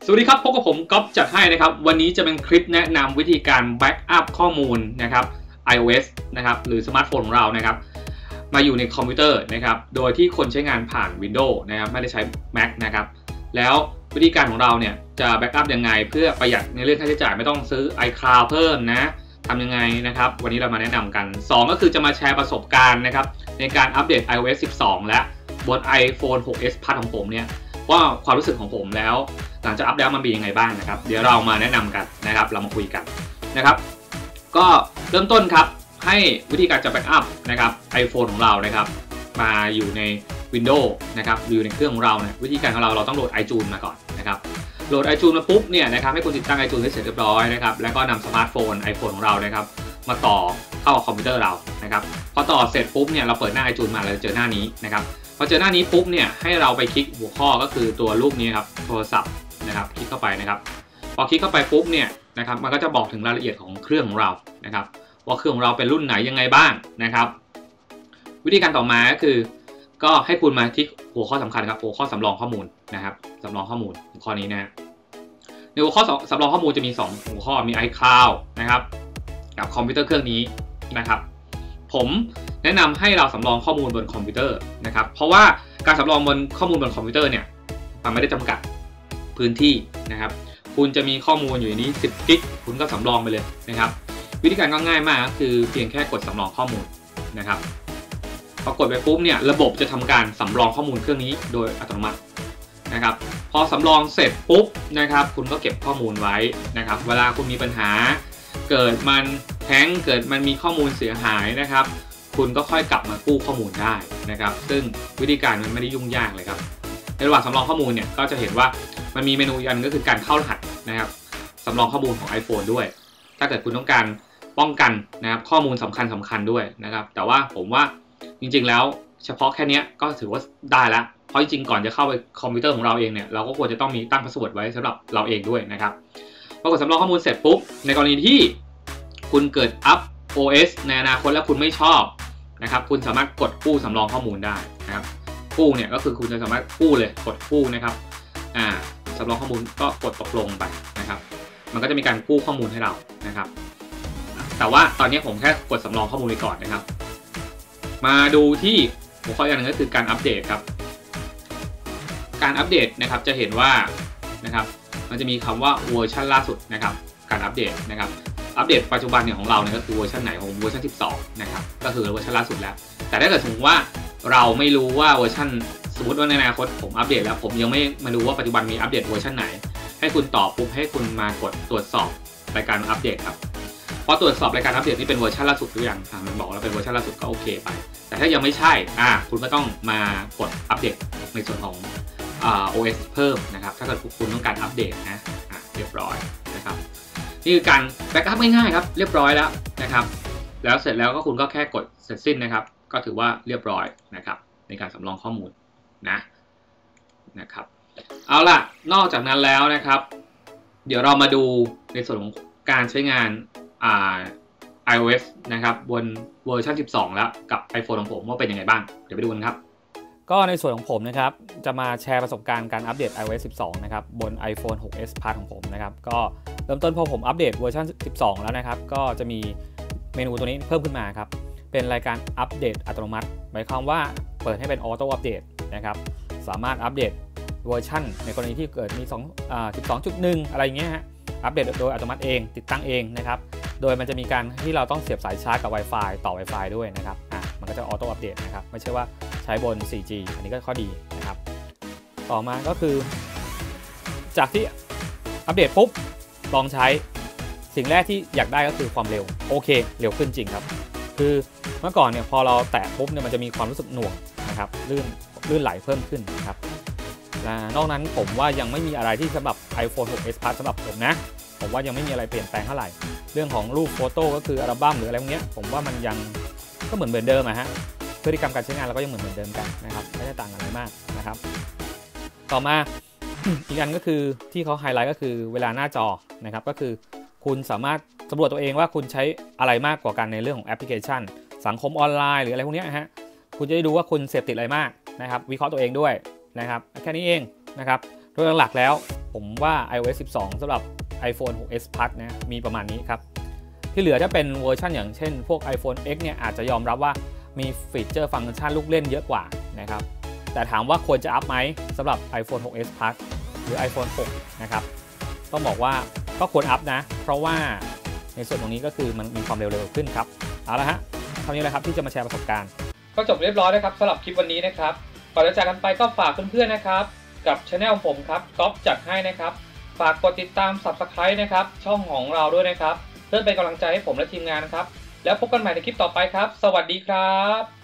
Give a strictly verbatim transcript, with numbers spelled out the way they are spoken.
สวัสดีครับพบกับผมก๊อฟจัดให้นะครับวันนี้จะเป็นคลิปแนะนำวิธีการแบ็กอัพข้อมูลนะครับ iOS นะครับหรือสมาร์ทโฟนของเรานะครับมาอยู่ในคอมพิวเตอร์นะครับโดยที่คนใช้งานผ่าน Windows นะครับไม่ได้ใช้ Mac นะครับแล้ววิธีการของเราเนี่ยจะแบ็กอัพยังไงเพื่อประหยัดในเรื่องค่าใช้จ่ายไม่ต้องซื้อ iCloud เพิ่มนะทำยังไงนะครับวันนี้เรามาแนะนำกันสองก็คือจะมาแชร์ประสบการณ์นะครับในการอัปเดต iOS สิบสอง และบน iPhone หก เอส Plus ของผมเนี่ยว่าความรู้สึกของผมแล้วหลังจากอัปเดตมันเป็นยังไงบ้างนะครับเดี๋ยวเรามาแนะนำกันนะครับเรามาคุยกันนะครับก็เริ่มต้นครับให้วิธีการจะแบ็กอัพนะครับ iPhone ของเรานะครับมาอยู่ใน Windows นะครับอยู่ในเครื่องของเราเนี่ยวิธีการของเราเราต้องโหลด iTunes มาก่อนนะครับโหลด iTunes มาปุ๊บเนี่ยนะครับให้คุณติดตั้ง iTunes ให้เสร็จเรียบร้อยนะครับแล้วก็นำสมาร์ทโฟน iPhone ของเรานะครับมาต่อเข้ากับคอมพิวเตอร์เรานะครับพอต่อเสร็จปุ๊บเนี่ยเราเปิดหน้า iTunes มาเราจะเจอหน้านี้นะครับพอเจอหน้านี้ปุ๊บเนี่ยให้เราไปคลิกหัวข้อก็คือตัวรูปนี้ครับโทรศัพท์นะครับคลิกเข้าไปนะครับพอคลิกเข้าไปปุ๊บเนี่ยนะครับมันก็จะบอกถึงรายละเอียดของเครื่องของเรานะครับว่าเครื่องของเราเป็นรุ่นไหนยังไงบ้างนะครับวิธีการต่อมาก็คือก็ให้คุณมาที่หัวข้อสำคัญครับหัวข้อสำรองข้อมูลนะครับสำรองข้อมูลหัวข้อนี้นะในหัวข้อสำรองข้อมูลจะมีสองหัวข้อมี iCloud นะครับกับคอมพิวเตอร์เครื่องนี้นะครับผมแนะนำให้เราสำรองข้อมูลบนคอมพิวเตอร์นะครับเพราะว่าการสำรองบนข้อมูลบนคอมพิวเตอร์เนี่ยมันไม่ได้จำกัดพื้นที่นะครับคุณจะมีข้อมูลอยู่ในนี้สิบกิกคุณก็สำรองไปเลยนะครับวิธีการก็ง่ายมากก็คือเพียงแค่กดสำรองข้อมูลนะครับพอกดไปปุ๊บเนี่ยระบบจะทำการสำรองข้อมูลเครื่องนี้โดยอัตโนมัตินะครับพอสำรองเสร็จปุ๊บนะครับคุณก็เก็บข้อมูลไว้นะครับเวลาคุณมีปัญหาเกิดมันแฮงก์เกิดมันมีข้อมูลเสียหายนะครับคุณก็ค่อยกลับมากู้ข้อมูลได้นะครับซึ่งวิธีการมันไม่ได้ยุ่งยากเลยครับในระหว่างสำรองข้อมูลเนี่ยก็จะเห็นว่ามันมีเมนูอันก็คือการเข้ารหัสนะครับสำรองข้อมูลของ iPhone ด้วยถ้าเกิดคุณต้องการป้องกันนะครับข้อมูลสำคัญสำคัญด้วยนะครับแต่ว่าผมว่าจริงๆแล้วเฉพาะแค่นี้ก็ถือว่าได้แล้วเพราะจริงๆก่อนจะเข้าไปคอมพิวเตอร์ของเราเองเนี่ยเราก็ควรจะต้องมีตั้งพาสเวิร์ดไว้สำหรับเราเองด้วยนะครับพอกดสำรองข้อมูลเสร็จปุ๊บในกรณีที่คุณเกิดอัพ โอ เอส ในอนาคตแล้วคุณไม่ชอบนะครับคุณสามารถกดกู้สำรองข้อมูลได้นะครับกู้เนี่ยก็คือคุณจะสามารถกู้เลยกดกู้นะครับอ่าสำรองข้อมูลก็กดตกลงไปนะครับมันก็จะมีการกู้ข้อมูลให้เรานะครับแต่ว่าตอนนี้ผมแค่กดสำรองข้อมูลไปก่อนนะครับมาดูที่หัวข้ออย่างนึงก็คือการอัปเดตครับการอัปเดตนะครับจะเห็นว่านะครับมันจะมีคำว่าเวอร์ชันล่าสุดนะครับการอัปเดตนะครับอัปเดตปัจจุบันเนี่ยของเราเนี่ยก็คือเวอร์ชันไหนของเวอร์ชันสิบสองนะครับก็คือเวอร์ชันล่าสุดแล้วแต่ถ้าเกิดสมมติว่าเราไม่รู้ว่าเวอร์ชันสมมติว่าในอนาคตผมอัปเดตแล้วผมยังไม่มาดูว่าปัจจุบันมีอัปเดตเวอร์ชันไหนให้คุณตอบปุ๊บให้คุณมากดตรวจสอบรายการอัปเดตครับพอตรวจสอบรายการอัปเดตนี่เป็นเวอร์ชันล่าสุดหรือยังมันบอกแล้วเป็นเวอร์ชันล่าสุดก็โอเคไปแต่ถ้ายังไม่ใช่อ่าคุณก็ต้องมากดอัปเดตในส่วนของอ่า โอ เอส เพิ่มนะครับถ้าเกิดคุณต้องการอัปเดตนะอ่ะเรียบร้อยนะครับนี่คือการแบ็กอัพง่ายๆครับเรียบร้อยแล้วนะครับแล้วเสร็จแล้วก็คุณก็แค่กดเสร็จสิ้นนะครับก็ถือว่าเรียบร้อยนะครับในการสำรองข้อมูลนะนะครับเอาล่ะนอกจากนั้นแล้วนะครับเดี๋ยวเรามาดูในส่วนของการใช้งานอ่า iOS นะครับบนเวอร์ชันสิบสองแล้วกับ iPhone ของผมว่าเป็นยังไงบ้างเดี๋ยวไปดูกันครับก็ในส่วนของผมนะครับจะมาแชร์ประสบการณ์การอัปเดต iOS สิบสองนะครับบน iPhone หก เอส Plus ของผมนะครับก็เริ่มต้นพอผมอัปเดตเวอร์ชันสิบสองแล้วนะครับก็จะมีเมนูตัวนี้เพิ่มขึ้นมาครับเป็นรายการอัปเดตอัตโนมัติหมายความว่าเปิดให้เป็นออโต้อัปเดตนะครับสามารถอัปเดตเวอร์ชันในกรณีที่เกิดมีสิบสองจุดหนึ่ง อะไรอย่างเงี้ยฮะอัปเดตโดยอัตโนมัติเองติดตั้งเองนะครับโดยมันจะมีการที่เราต้องเสียบสายชาร์จกับ Wi-Fi ต่อ Wi-Fi ด้วยนะครับอ่ะมันก็จะออโต้อัปเดตนะครับไม่ใช่ว่าใช้บน โฟร์จี อันนี้ก็ข้อดีนะครับต่อมาก็คือจากที่อัปเดตปุ๊บลองใช้สิ่งแรกที่อยากได้ก็คือความเร็วโอเคเร็วขึ้นจริงครับคือเมื่อก่อนเนี่ยพอเราแตะปุ๊บเนี่ยมันจะมีความรู้สึกหน่วงนะครับลื่นลื่นไหลเพิ่มขึ้นนะครับนอกนั้นผมว่ายังไม่มีอะไรที่สำหรับ iPhone หก เอส Plus สำหรับผมนะผมว่ายังไม่มีอะไรเปลี่ยนแปลงเท่าไหร่เรื่องของรูปโฟโต้ก็คืออัลบั้มหรืออะไรพวกนี้ผมว่ามันยังก็เหมือนเหมือนเดิมอะฮะพฤติกรรมการใช้งานเราก็ยังเหมือนเหมือนเดิมกันนะครับไม่ได้ต่างกันอะไรมากนะครับต่อมา อีกอันก็คือที่เขาไฮไลท์ก็คือเวลาหน้าจอนะครับก็คือคุณสามารถสำรวจตัวเองว่าคุณใช้อะไรมากกว่ากันในเรื่องของแอปพลิเคชันสังคมออนไลน์หรืออะไรพวกนี้ฮะคุณจะได้ดูว่าคุณเสพติดอะไรมากนะครับวิเคราะห์ตัวเองด้วยนะครับแค่นี้เองนะครับโดยหลักๆแล้วผมว่า iOS สิบสอง สำหรับ iPhone หก เอส Plus นะมีประมาณนี้ครับที่เหลือจะเป็นเวอร์ชันอย่างเช่นพวก iPhone เอ็กซ์ เนี่ยอาจจะยอมรับว่ามีฟีเจอร์ฟังก์ชันลูกเล่นเยอะกว่านะครับแต่ถามว่าควรจะอัพไหมสำหรับ iPhone หก เอส Plus หรือ iPhone หก นะครับต้องบอกว่าก็ควรอัพนะเพราะว่าในส่วนตรงนี้ก็คือมันมีความเร็วๆขึ้นครับเอาละฮะเท่านี้เลยครับที่จะมาแชร์ประสบการณ์ก็จบเรียบร้อยแล้วครับสำหรับคลิปวันนี้นะครับก่อนจะจากกันไปก็ฝากเพื่อนๆนะครับกับช anel ของผมครับก๊อฟจัดให้นะครับฝากกดติดตาม ซับสไครบ์ นะครับช่องของเราด้วยนะครับเพื่อเป็นกำลังใจให้ผมและทีมงานนะครับแล้วพบกันใหม่ในคลิปต่อไปครับสวัสดีครับ